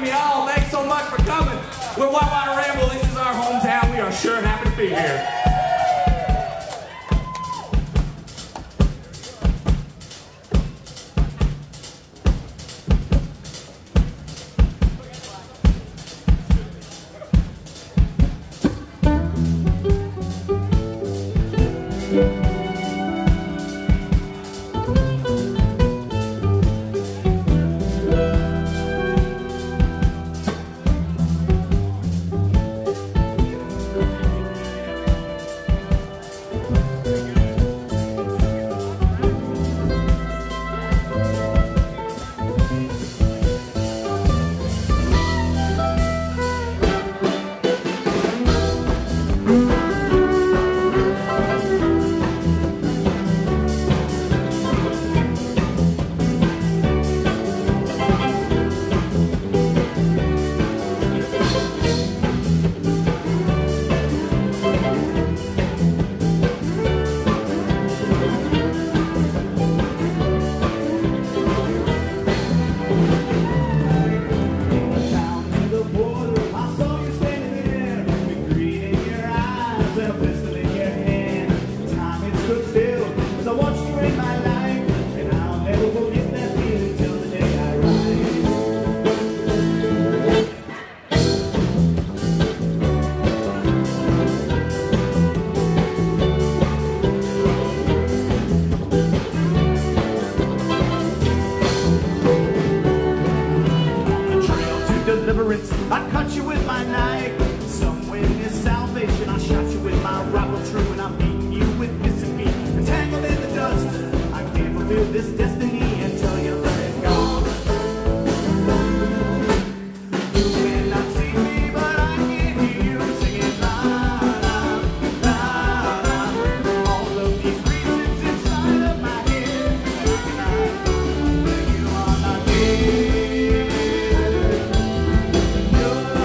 welcome y'all. Thanks so much for coming. We're Whitewater Ramble. This is our hometown. We are sure happy to be here. I cut you with my knife. Somewhere near salvation, I shot you with my rifle true, and I'm beating you with missing me. Entangled in the dust, I can't fulfill this destiny until you let it go. You cannot see me, but I can hear you singing la la la la. All of these reasons inside of my head, and I know that you are not here.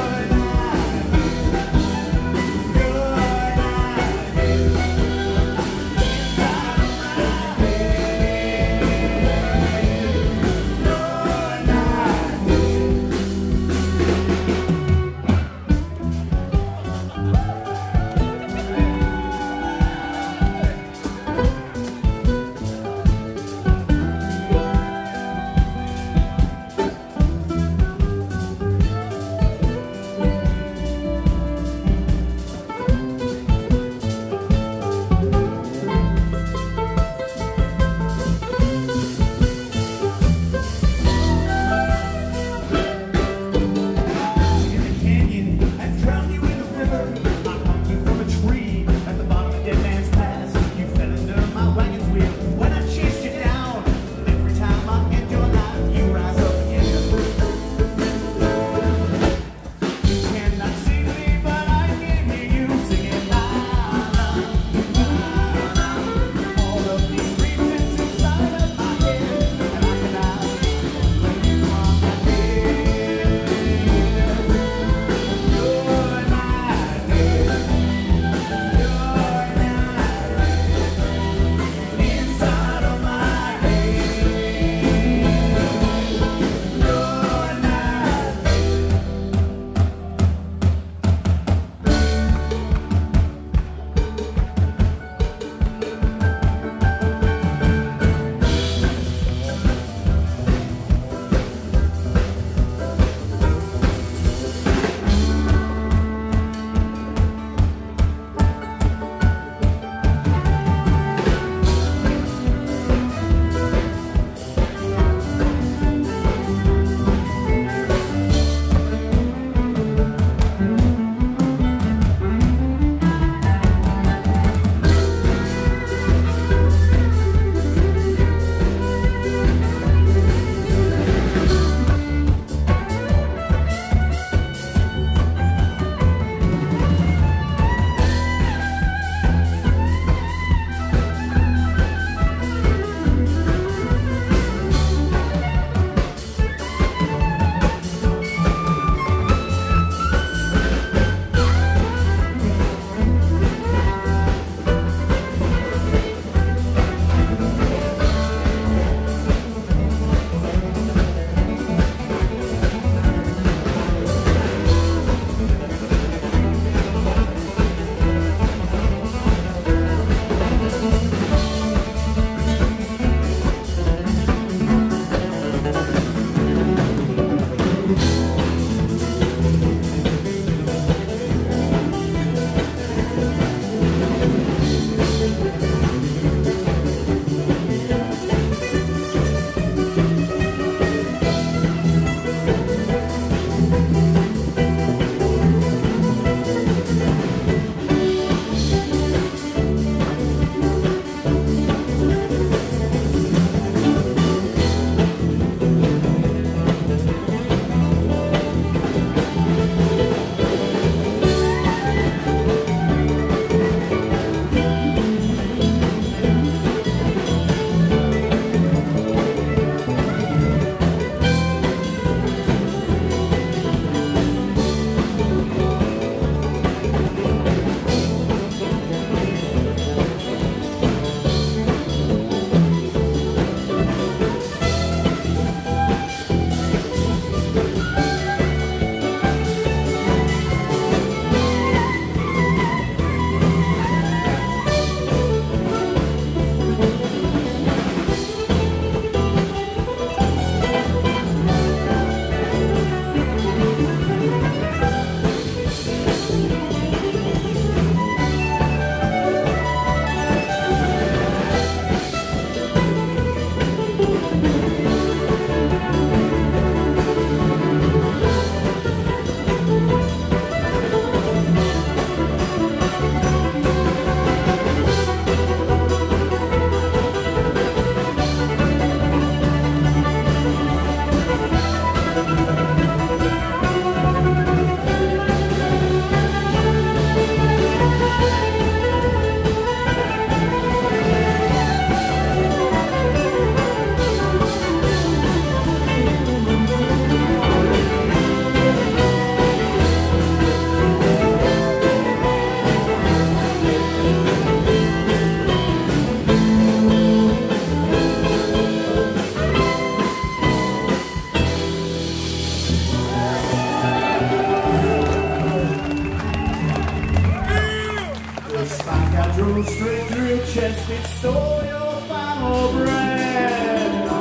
drove straight through your chest, it stole your final breath.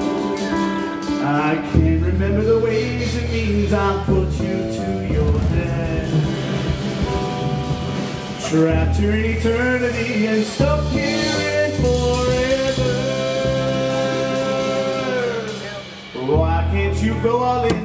I can't remember the ways and means I put you to your death. Trapped here in eternity and stuck here in forever. Why can't you go all in